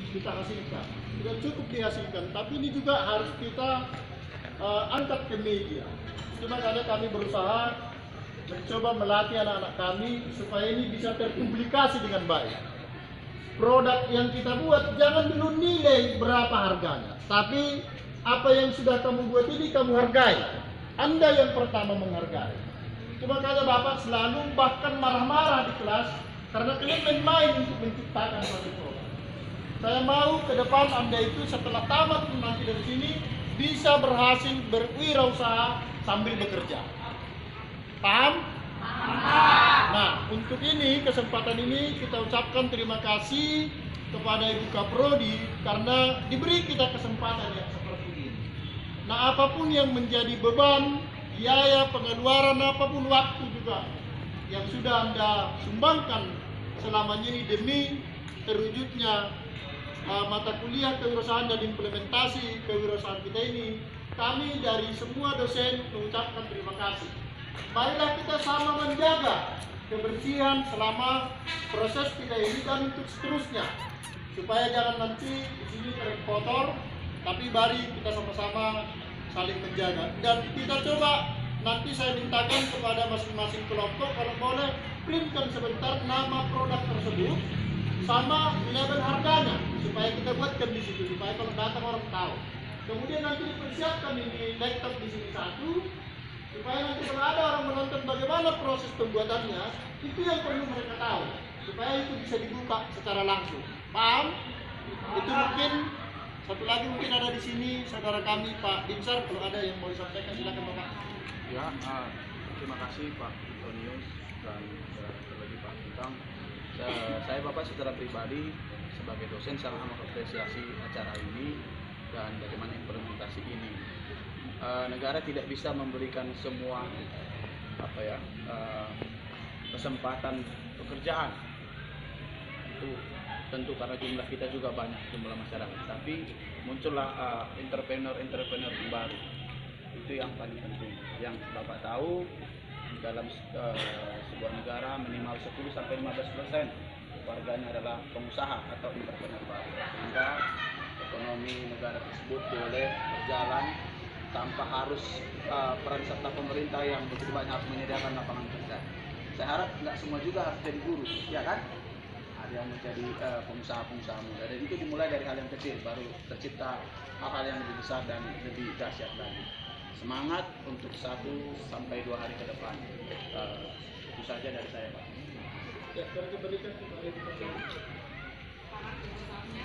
kita hasilkan. Tidak cukup dihasilkan, tapi ini juga harus kita angkat ke media. Cuma karena kami berusaha mencoba melatih anak-anak kami supaya ini bisa terpublikasi dengan baik. Produk yang kita buat jangan dulu nilai berapa harganya, tapi apa yang sudah kamu buat ini kamu hargai. Anda yang pertama menghargai. Cuma karena Bapak selalu bahkan marah-marah di kelas karena kalian main-main untuk menciptakan suatu produk. Saya mau ke depan Anda itu setelah tamat nanti dari sini bisa berhasil berwirausaha sambil bekerja. Paham? Nah, untuk ini, kesempatan ini kita ucapkan terima kasih kepada Ibu Kaprodi karena diberi kita kesempatan yang seperti ini. Nah, apapun yang menjadi beban, biaya, pengeluaran, apapun waktu juga yang sudah Anda sumbangkan selama ini demi terwujudnya mata kuliah kewirausahaan dan implementasi kewirausahaan kita ini, kami dari semua dosen mengucapkan terima kasih. Marilah kita sama menjaga kebersihan selama proses kita ini dan untuk seterusnya, supaya jangan nanti di sini terkotor, tapi mari kita sama-sama saling menjaga. Dan kita coba nanti saya mintakan kepada masing-masing kelompok kalau boleh printkan sebentar nama produk tersebut sama label harganya supaya kita buatkan di situ supaya kalau datang orang tahu. Kemudian nanti dipersiapkan ini laptop di sini satu supaya nanti kalau ada orang menonton bagaimana proses pembuatannya, itu yang perlu mereka tahu supaya itu bisa dibuka secara langsung. Paham? Itu mungkin satu lagi mungkin ada di sini saudara kami Pak Binsar, kalau ada yang mau disampaikan silakan Bapak. Ya, terima kasih Pak Antonius dan lagi Pak Bintang. Saya Bapak secara pribadi sebagai dosen sangat mengapresiasi acara ini dan bagaimana implementasi ini. Negara tidak bisa memberikan semua kesempatan pekerjaan itu tentu karena jumlah kita juga banyak, jumlah masyarakat, tapi muncullah entrepreneur baru. Itu yang paling penting. Yang Bapak tahu dalam sebuah negara minimal 10-15% warganya adalah pengusaha atau entrepreneur baru, sehingga ekonomi negara tersebut boleh berjalan tanpa harus peran serta pemerintah yang begitu banyak harus menyediakan lapangan kerja. Saya harap nggak semua juga harus jadi guru, ya kan? Ada yang menjadi pengusaha-pengusaha muda, dan itu dimulai dari hal yang kecil, baru tercipta hal-hal yang lebih besar dan lebih dahsyat lagi. Semangat untuk 1-2 hari ke depan. Itu saja dari saya, Pak. Ya, berikan kepada